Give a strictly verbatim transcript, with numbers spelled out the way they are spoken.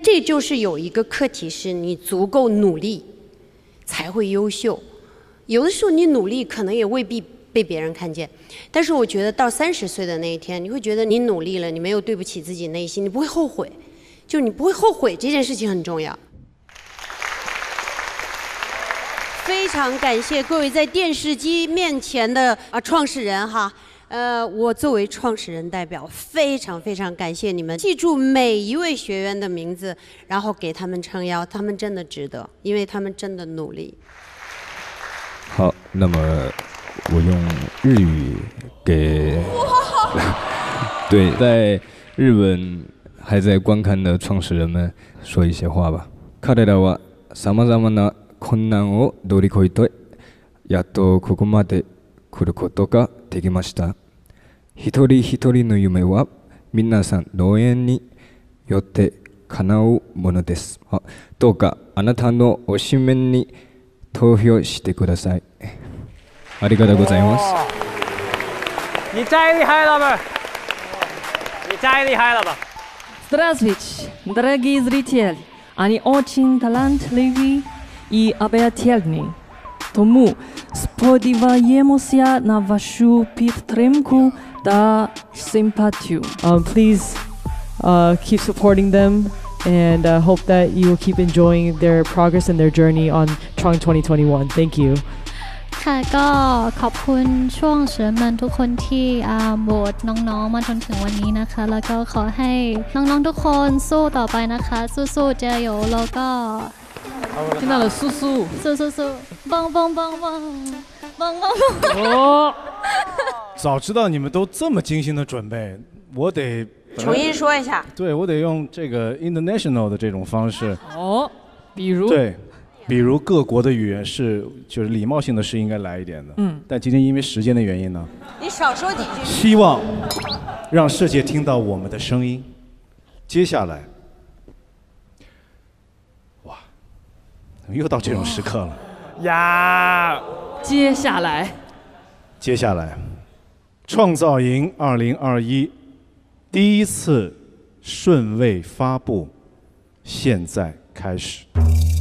这就是有一个课题，是你足够努力才会优秀。有的时候你努力可能也未必被别人看见，但是我觉得到三十岁的那一天，你会觉得你努力了，你没有对不起自己内心，你不会后悔，就你不会后悔，这件事情很重要。非常感谢各位在电视机面前的啊创始人哈。呃，我作为创始人代表，非常非常感谢你们，记住每一位学员的名字，然后给他们撑腰，他们真的值得，因为他们真的努力。 好，那么我用日语给对在日本还在观看的创始人们说一些话吧。彼らは様々な困難を乗り越えて、やっとここまで来ることができました。一人一人の夢は皆さんの応援によって叶うものです。どうかあなたの推しメンに投票してください。ありがとうございます。 你太厉害了吧！你太厉害了吧！ Здравствуйте, дорогие зрители! Они очень талантливы и обаятельны. Тому сподіваємося на вашу підтримку та симпатію. Um, please uh, keep supporting them and uh, hope that you will keep enjoying their progress and their journey on Trong twenty twenty-one. Thank you. ค่ะก็ขอบคุณช่วงเสริมมันทุกคนที่โหวตน้องๆมาจนถึงวันนี้นะคะแล้วก็ขอให้น้องๆทุกคนสู้ต่อไปนะคะสู้ๆเจออยู่แล้วก็听到了，苏苏， สู้สู้สู้棒棒棒棒棒棒棒！ 哦，早知道你们都这么精心的准备，我得重新说一下。 对，我得用这个 international 的这种方式。 哦，比如对，比如各国的语言是就是礼貌性的是应该来一点的。嗯。但今天因为时间的原因呢， 你少说几句。 希望让世界听到我们的声音。接下来。又到这种时刻了呀！接下来， 接下来，创造营二零二一第一次顺位发布，现在开始。